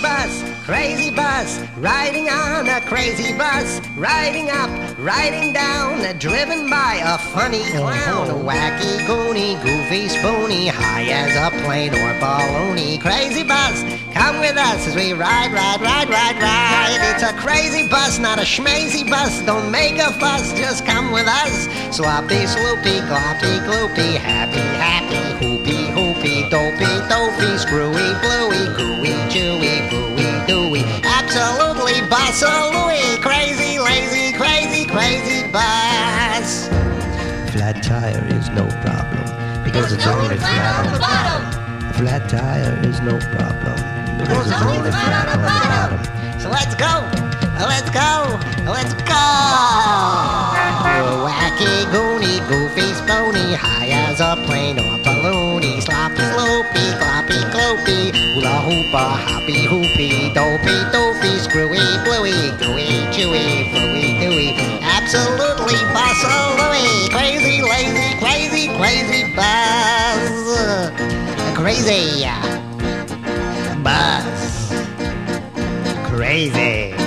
crazy bus, riding on a crazy bus, riding up, riding down, driven by a funny clown. Wacky, goony, goofy, spoony, high as a plane or baloney. Crazy bus, come with us as we ride, ride, ride, ride, ride. It's a crazy bus, not a schmazy bus. Don't make a fuss, just come with us. Sloppy, sloopy, gloppy, gloopy, happy, happy, hoopy, hoopy, dopey, dopey, screwy, bluey, gooey, chewy, fooey, dewey. Absolutely bus-a-looey, crazy, lazy, crazy, crazy bus. Flat tire is no problem because it's only flat on the bottom. A flat tire is no problem because it's only flat on the bottom. So let's go, let's go, let's go. Wacky, goony, goofy, spoony, high as a plane or balloony. Sloppy, sloopy, gloppy, gloopy, hula hoopa, hoppy, hoopy, dopey, doffy, screwy, bluey, gooey, chewy, fooey, dewey. Absolutely bus-a-looey, crazy, lazy, crazy, crazy bus. Crazy bus. Crazy.